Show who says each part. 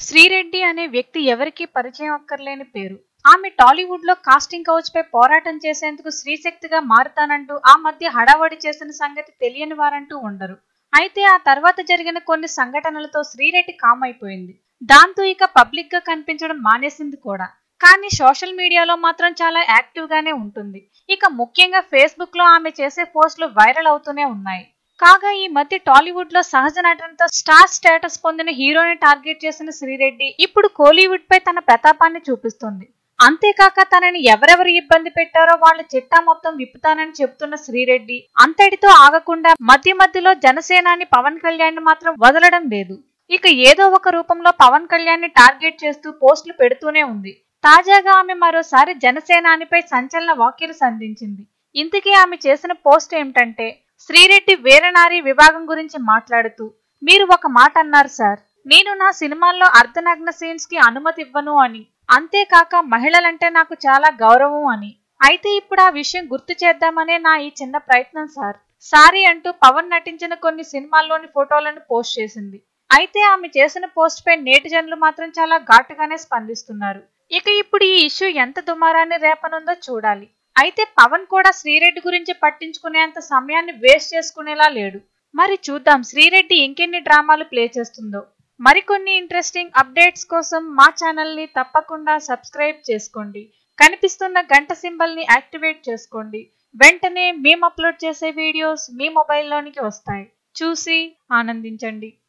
Speaker 1: శ్రీరెడ్డి అనే వ్యక్తి ఎవరికీ పరిచయం అక్కర్లేని పేరు. ఆమె టాలీవుడ్ లో కాస్టింగ్ కౌచ్ పై పోరాటం చేసేందుకు స్త్రీశక్తిగా మారుతానంటూ ఆ మధ్య హడావడి చేసిన సంగతి తెలియని వారంటూ ఉండరు. అయితే ఆ తర్వాత జరిగిన కొన్ని సంఘటనలతో శ్రీరెడ్డి కామ్ అయిపోయింది. దాంతో ఇక పబ్లిక్ గా కనిపించడం మానేసింది కూడా. కానీ సోషల్ మీడియాలో మాత్రం చాలా యాక్టివ్ గానే ఉంటుంది. ఇక ముఖ్యంగా ఫేస్బుక్ లో ఆమె చేసే పోస్టులు వైరల్ అవుతూనే ఉన్నాయి. కాగా ఈ మధ్య టాలీవుడ్ లో సహజ నటనతో స్టార్ స్టేటస్ పొందిన హీరోని టార్గెట్ చేసిన శ్రీరెడ్డి ఇప్పుడు కోలీవుడ్ పై తన ప్రతాపాన్ని చూపిస్తుంది. అంతేకాక తనని ఎవరెవరు ఇబ్బంది పెట్టారో వాళ్ళ చిట్టా మొత్తం విప్పుతానని చెబుతున్న శ్రీరెడ్డి అంతటితో ఆగకుండా మధ్య మధ్యలో జనసేనాని పవన్ కళ్యాణ్ మాత్రం వదలడం లేదు. ఇక ఏదో ఒక రూపంలో పవన్ కళ్యాణ్ ని టార్గెట్ చేస్తూ పోస్టులు పెడుతూనే ఉంది. తాజాగా ఆమె మరోసారి జనసేనానిపై సంచలన వ్యాఖ్యలు సంధించింది. ఇంతకీ ఆమె చేసిన పోస్ట్ ఏమిటంటే, శ్రీరెడ్డి వీరనారి విభాగం గురించి మాట్లాడుతూ, మీరు ఒక మాట అన్నారు సార్, నేను నా సినిమాల్లో అర్ధనగ్న సీన్స్ కి అనుమతి ఇవ్వను అని. అంతేకాక మహిళలంటే నాకు చాలా గౌరవం అని. అయితే ఇప్పుడు ఆ విషయం గుర్తు చేద్దామనే నా ఈ చిన్న ప్రయత్నం సార్. సారీ అంటూ పవన్ నటించిన కొన్ని సినిమాల్లోని ఫోటోలను పోస్ట్ చేసింది. అయితే ఆమె చేసిన పోస్ట్ పై నేటిజన్లు మాత్రం చాలా ఘాటుగానే స్పందిస్తున్నారు. ఇక ఇప్పుడు ఈ ఇష్యూ ఎంత దుమారాన్ని రేపనుందో చూడాలి. అయితే పవన్ కూడా శ్రీరెడ్డి గురించి పట్టించుకునేంత సమయాన్ని వేస్ట్ చేసుకునేలా లేడు. మరి చూద్దాం శ్రీరెడ్డి ఇంకెన్ని డ్రామాలు ప్లే చేస్తుందో. మరికొన్ని ఇంట్రెస్టింగ్ అప్డేట్స్ కోసం మా ఛానల్ ని తప్పకుండా సబ్స్క్రైబ్ చేసుకోండి. కనిపిస్తున్న గంట సింబల్ ని యాక్టివేట్ చేసుకోండి. వెంటనే మేము అప్లోడ్ చేసే వీడియోస్ మీ మొబైల్లోనికి వస్తాయి. చూసి ఆనందించండి.